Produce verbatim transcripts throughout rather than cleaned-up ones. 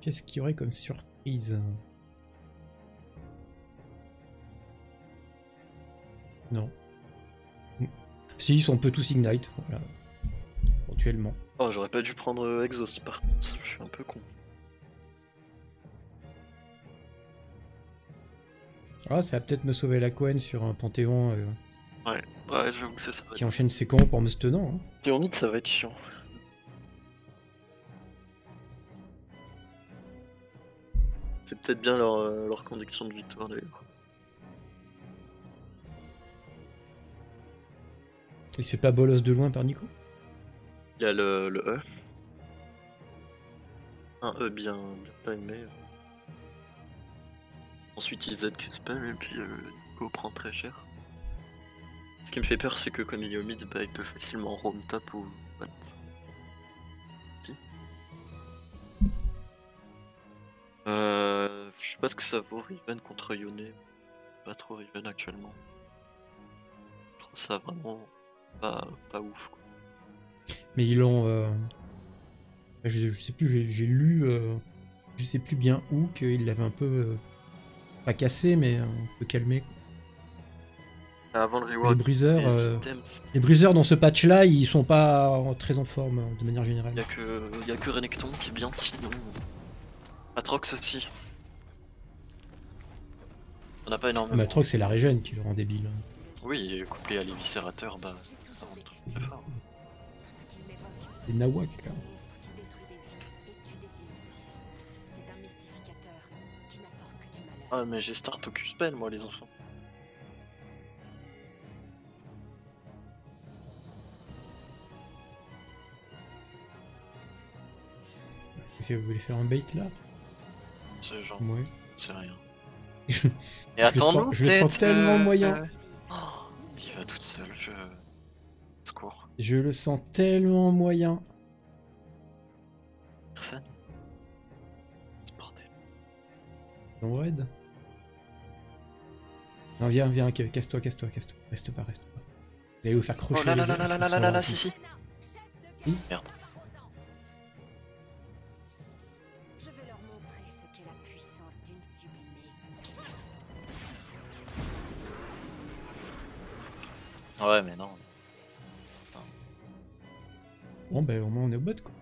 Qu'est-ce qu'il y aurait comme surprise? Non. Si, on peut tous ignite, voilà. Éventuellement. Oh, j'aurais pas dû prendre euh, Exhaust par contre, je suis un peu con. Ah, ça va peut-être me sauver la Cohen sur un Panthéon euh, Ouais, ouais, j'avoue que c'est ça. qui enchaîne ses combos en me tenant. Hein. Et en mid, ça va être chiant. C'est peut-être bien leur, euh, leur conviction de victoire d'ailleurs. Il se fait pas bolos de loin par Nico? Il y a le, le E. Un E bien, bien timé. Ensuite il Z qui spam et puis euh, Nico prend très cher. Ce qui me fait peur c'est que comme il est au mid, bah, il peut facilement roam top ou what. Si. Euh, je sais pas ce que ça vaut Riven contre Yone. Pas trop Riven actuellement. Je trouve ça vraiment pas, pas ouf quoi. Mais ils l'ont... Euh... Je, je sais plus, j'ai lu... Euh... Je sais plus bien où qu'il l'avait un peu... Euh... Pas cassé, mais un peu calmé. Avant le rework, les bruiseurs, les, euh, items, les bruiseurs dans ce patch-là, ils sont pas très en forme de manière générale. Il y a que, y a que Renekton qui est bien, sinon. Atrox aussi. On n'a pas énormément. Mais Atrox, c'est la régène qui le rend débile. Oui, et couplé à l'éviscérateur, bah, ça rend le truc très fort. C'est Nawak, là. Ah, mais j'ai start au Q-spell, moi, les enfants. Qu'est-ce que vous voulez faire un bait là? C'est genre. Ouais. C'est rien. je, Et attends, je le sens tellement moyen. Oh, il va toute seule, je. Secours. Je le sens tellement moyen. Personne. Ce bordel. Non, raid. Non, viens, viens, casse-toi, casse-toi, casse-toi. Reste pas, reste pas. Vous allez vous faire crocher. Oh là là les là là gars, là là là là, si si. Oui. Merde. Je vais leur montrer ce qu'est la puissance d'une sublimée. Ouais, mais non. Putain. Bon, ben au moins on est au bot quoi.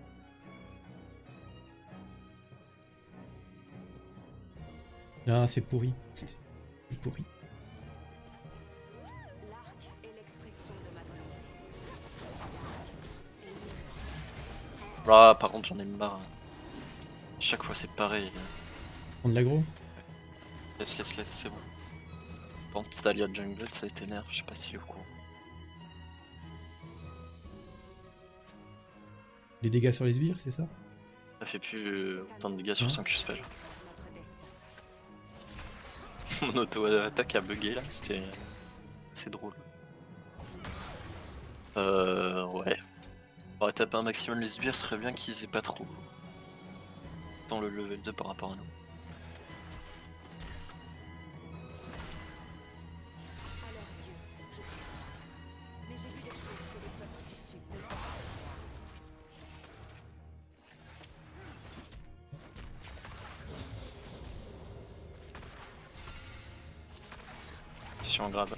Ah, c'est pourri. C'est pourri. L'arc est l'expression de ma volonté. Ah, par contre, j'en ai marre. Chaque fois, c'est pareil. Prendre l'aggro. Laisse, laisse, laisse, c'est bon. Par contre, Stalia Jungle, ça a été nerf, je sais pas si au courant. Les dégâts sur les sbires, c'est ça? Ça fait plus euh, autant de dégâts sur Hein son Q-spell. Mon auto-attaque a bugué là, c'était. C'est drôle. Euh. Ouais. On va taper un maximum les sbires, ce serait bien qu'ils aient pas trop. Dans le level deux par rapport à nous. À leurs yeux, je suis fort. Mais j'ai vu des choses que les peuples du Sud ne peuvent pas voir. Position grave.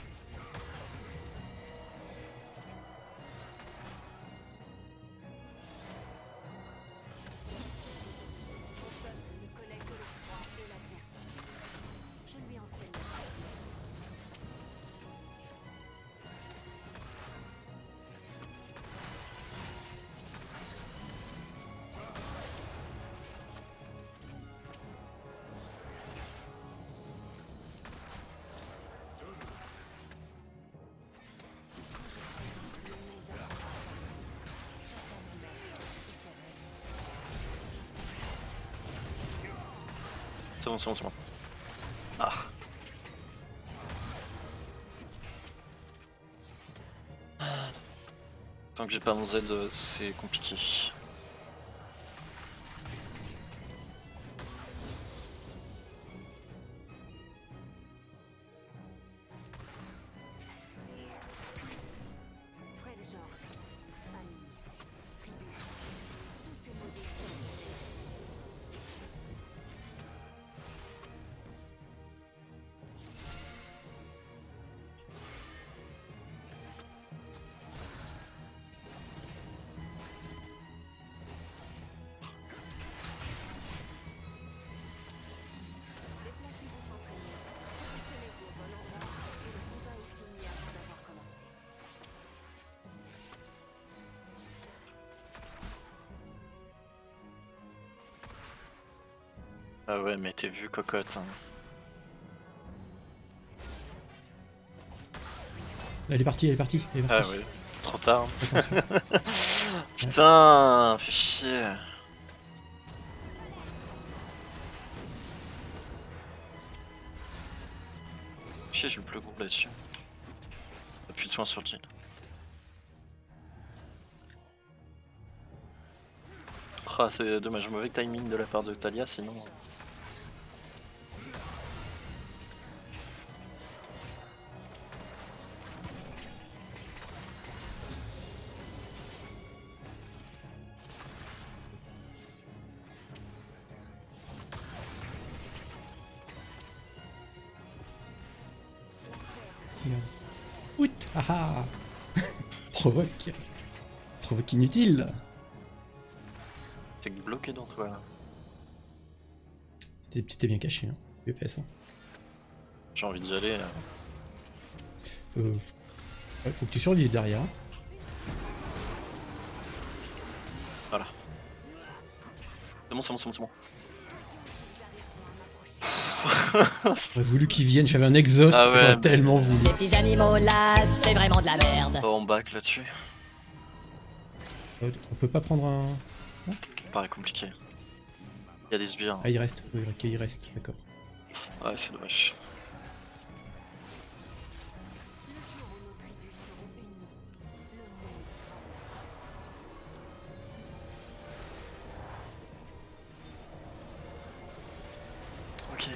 C'est bon, c'est bon, c'est bon. Ah. Tant que j'ai pas mon Z, c'est compliqué. Ah ouais, mais t'es vu, cocotte. Hein. Elle est partie, elle est partie. Elle est Ah partie. ouais, trop tard. Attention. Putain, fais chier. Chier, j'ai le plus gros là-dessus. Appuie de soin sur le jean. Ah, c'est dommage, mauvais timing de la part de Talia, sinon. Out. Ah ah. Provoque. Provoque inutile. T'es bloqué dans toi là. T'étais bien caché, hein. U P S. Hein. J'ai envie d'y aller. Là. Euh... Ouais, faut que tu survives derrière. Voilà. C'est bon, c'est bon, c'est bon, c'est bon. J'aurais voulu qu'ils viennent, j'avais un exhaust, Ah ouais, j'aurais mais... tellement voulu. Ces petits animaux là, c'est vraiment de la merde. Oh, on back là-dessus. Euh, On peut pas prendre un... Ça paraît compliqué. Il y a des sbires. Ah il reste, oui, ok il reste, d'accord. Ouais, c'est dommage. Ok.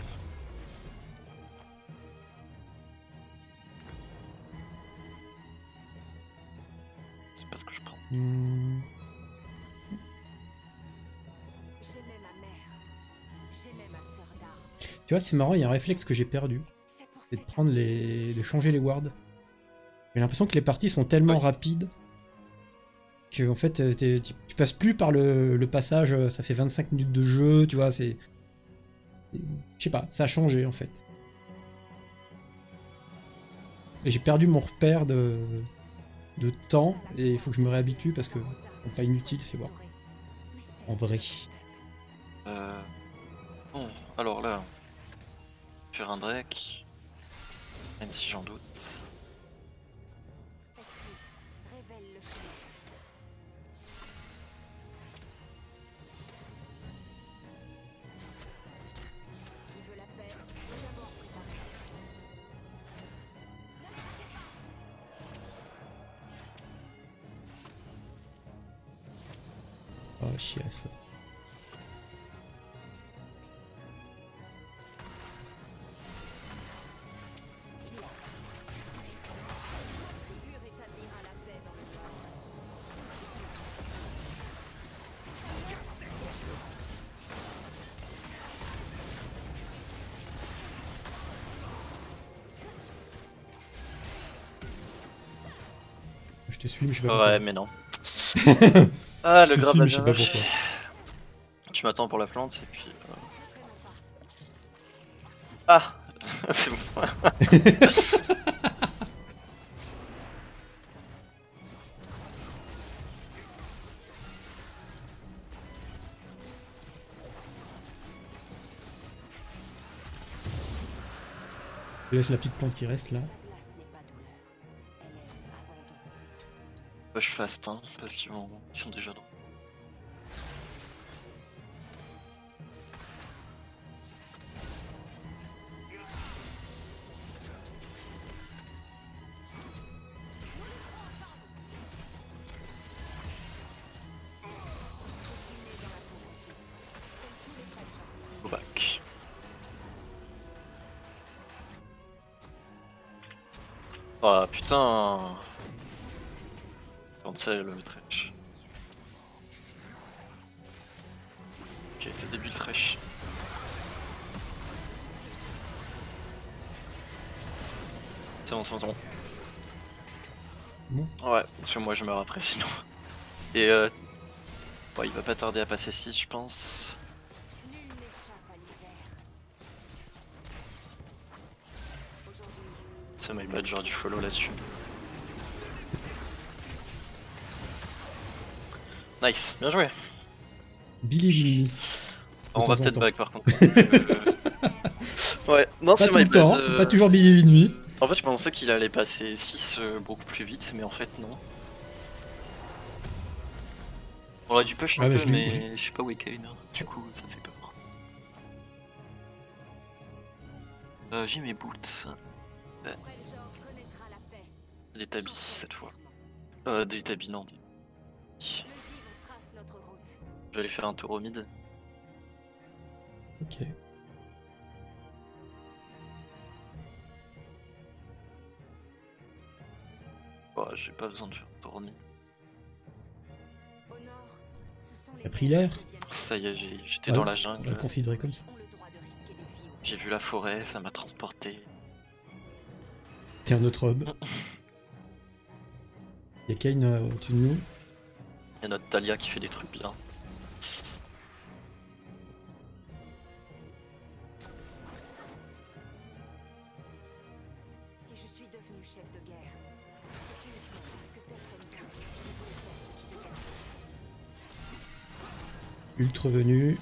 C'est pas ce que je prends. Hmm. J'aimais ma mère. J'aimais ma sœur d'armes. Tu vois c'est marrant, il y a un réflexe que j'ai perdu. C'est pour C'est de cette prendre les... de changer les wards. J'ai l'impression que les parties sont tellement Oui. rapides que en fait t'es- tu, tu passes plus par le, le passage, ça fait vingt-cinq minutes de jeu, tu vois, c'est... c'est- Je sais pas, ça a changé en fait. Et j'ai perdu mon repère de, de temps et il faut que je me réhabitue parce que c'est pas inutile ces wards. En vrai. Euh... Bon, alors là... Faire un Drake... Même si j'en doute... Esprit, révèle le chemin. Qui veut la paix, doit d'abord préparer. Oh chiasse. Le but rétablira la paix dans le monde. Je te suis mais je sais pas Ouais, mais non. Ah, le Je te grab suis, a mais je sais bien pas marché. pourquoi. Tu m'attends pour la plante et puis... euh, Ah c'est bon. Je laisse la petite plante qui reste là. La glace n'est pas douleur. Elle est abandon. Bah, je faste, hein, parce qu'ils vont... ils sont déjà dans. Go back. Oh putain. Cancel le trash. Ok, t'es début le trash. C'est bon, c'est bon, c'est bon. Bon. Ouais, parce que moi je meurs après sinon. Et euh... bon, il va pas tarder à passer six je pense. Nul n'échappe à l'hiver. Aujourd'hui, Ça m'a pas genre du follow là-dessus. Nice, bien joué. Billy Billy. On va temps en peut-être temps. back par contre. Euh, ouais, non, Pas c'est tout le my temps, bad. euh, pas toujours Billy Nuit. En fait, je pensais qu'il allait passer six euh, beaucoup plus vite, mais en fait, non. On aurait dû push un Ouais, mais peu, je l'ai- mais je sais pas où est Kain. Du coup, ça fait peur. Euh, J'ai mes boots. Après le genre connaîtra la paix. Des tabis cette fois. Euh, des tabis, non. Des... Le givre trace notre route. Je vais aller faire un tour au mid. Ok. Oh, j'ai pas besoin de faire un tour au mid. Au nord, ce sont les T'as pris l'air? terres qui deviennent Ça y est, j'ai- j'étais Ouais, dans la On va jungle. le considérer comme ça. ont le droit de risquer des vies. J'ai vu la forêt, ça m'a transporté. T'es un autre homme. Y'a Kane euh, au-dessus de nous. Il y a notre Talia qui fait des trucs bien. Si je suis devenu chef de guerre, c'est uniquement parce que personne d'autre ne voulait faire ce qu'il devait. Ultra venu.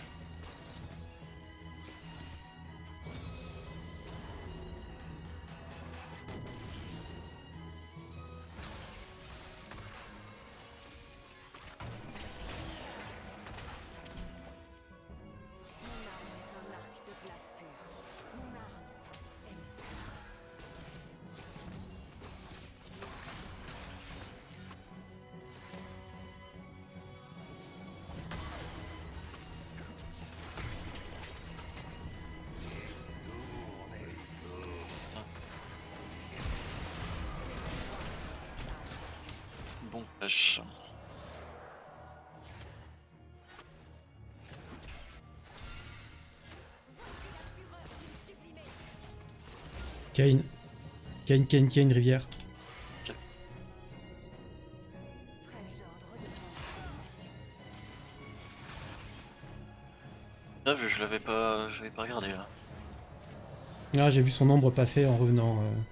Mon arme est un arc de glace pure. Mon arme est le feu. Bon flash. Kane. Kane, Kane, Kane, rivière. Frêle ordre devient nation. Bien vu, je l'avais pas, j'avais pas regardé là. Ah, j'ai vu son ombre passer en revenant. euh.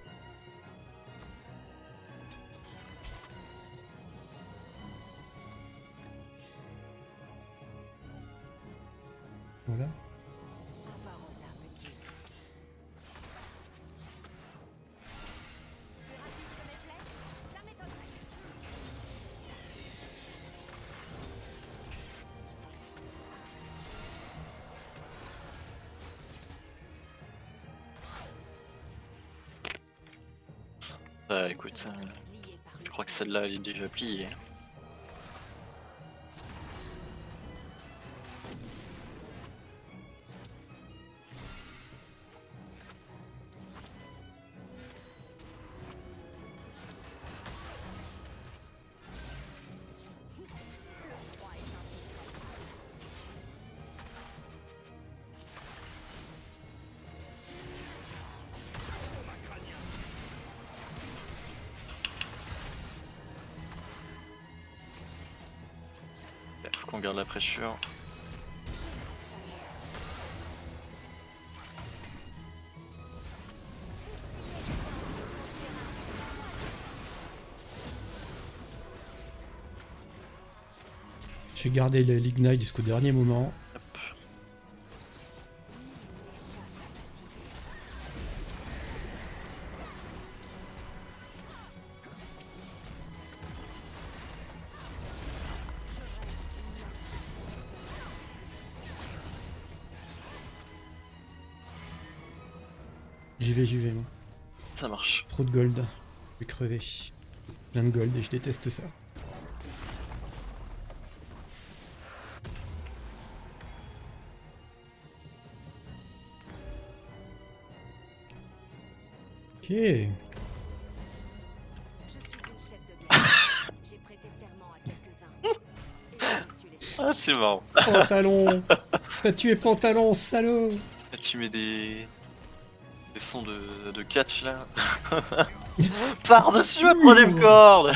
Voilà. Avare aux armes qui. Ça m'étonnerait. Bah écoute, euh, Lié par je crois que celle-là elle est déjà pliée. Faut qu'on garde la pressure. J'ai gardé le- l'ignite jusqu'au dernier moment. Hop. J'y vais, j'y vais, moi. Ça marche. Trop de gold. Je vais crever. Plein de gold et je déteste ça. Ok. Je suis une chef de guerre. J'ai prêté serment à quelques-uns. Et j'ai reçu les Ah c'est marrant. Pantalon. T'as tué Pantalon, salaud. Là, tu mets des... des sons de, de catch là. Par-dessus la troisième corde.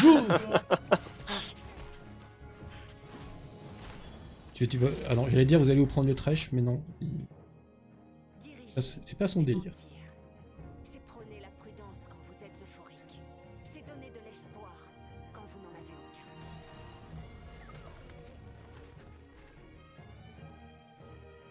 Tu, tu vas... Alors j'allais dire vous allez vous prendre le trèche, mais non. Diriger, Ça, C'est c'est pas son délire. mentir. C'est prôner la prudence quand vous êtes euphorique. C'est donner de l'espoir quand vous n'en avez aucun.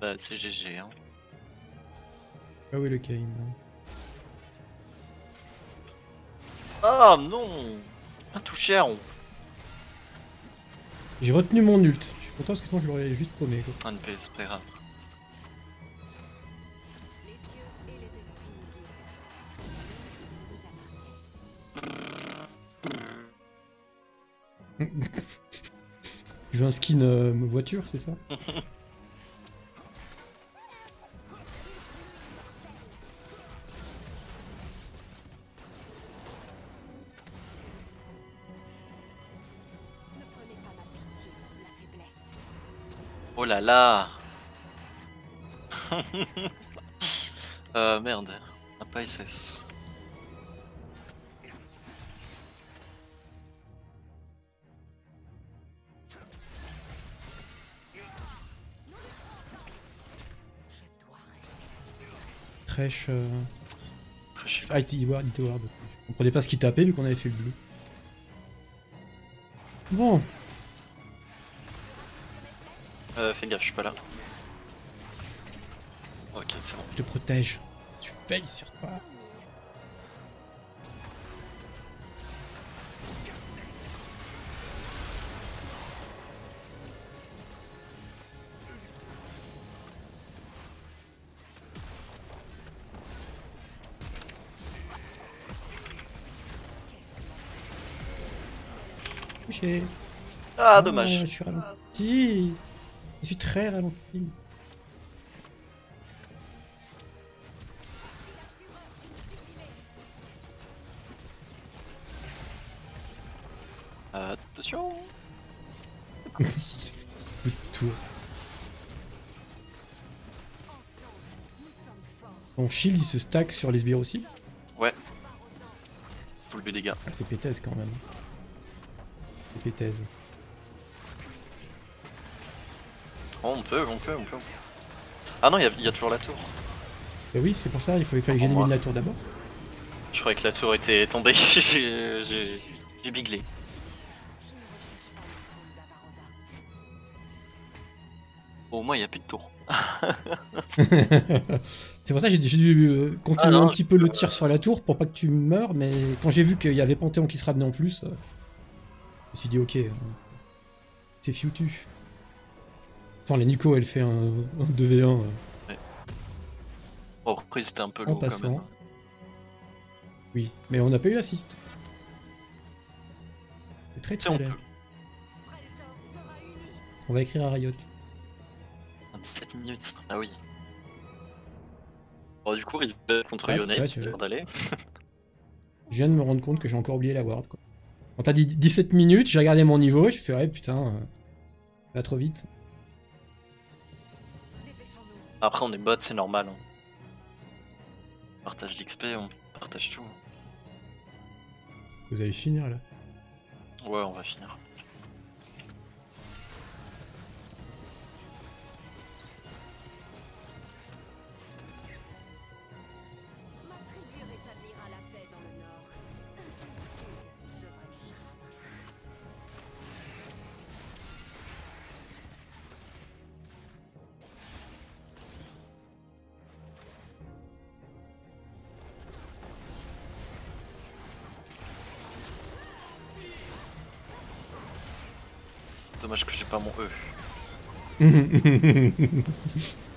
Bah, c'est G G, hein. Ah oui, le Kain. Ah non. Un touché à on. J'ai retenu mon ult. Je suis content parce que sinon je l'aurais juste paumé, quoi. Un P S, pas grave. Les dieux et les esprits nous guident. Nous appartiennent. Tu veux un skin euh, voiture, c'est ça? Ne prenez pas ma pitié, la faiblesse. Oh là là. euh, merde. Un pas S S. Je dois rester. Trèche. Euh... Très chiant. Ah, il ward, il ward. Je comprenais pas ce qu'il tapait vu qu'on avait fait le bleu. Bon. Euh, fais gaffe, je suis pas là. Ok, c'est bon. Je te protège. Je veille sur toi. Touché. Ah, dommage. Je suis ralenti. Je suis très ralenti. Euh, attention. Coup de tour. Ton shield il se stack sur les sbires aussi. Ouais. Full B dégâts. Ah, c'est pétaise quand même. C'est pétaise. Oh, on peut, on peut, on peut. Ah non, il y, y a toujours la tour. Bah oui, c'est pour ça, il fallait, fallait que Pour j'élimine moi. la tour d'abord. Je croyais que la tour était tombée. J'ai j'ai- j'ai biglé. Au moins, il n'y a plus de tour. C'est pour ça que j'ai j'ai dû euh, continuer Ah non, un petit peu le tir sur la tour pour pas que tu meurs, mais quand j'ai vu qu'il y avait Panthéon qui se ramenait en plus, euh, je me suis dit ok, euh, c'est foutu. Attends, les Nico elle fait un, un deux v un euh, Bon, après, c'était un peu en lourd quand passant. même. Oui, mais on n'a pas eu l'assist. C'est très Tu sais, on très laid. peut. On va écrire à Riot. vingt-sept minutes. Ah oui. Bon, du coup, Rivet contre Ah, Yone, tu vois, c'est tu vois. l'heure d'aller. Je viens de me rendre compte que j'ai encore oublié la ward quoi. Quand t'as dit dix-sept minutes, j'ai regardé mon niveau, je fais ouais putain, euh, ça va trop vite. Après, on est bot, c'est normal. hein. On partage l'X P, on partage tout. Vous allez finir là. Ouais, on va finir. Ma tribu rétablira la paix dans le nord. Un du sud devrait craindre. Dommage que j'ai pas mon E.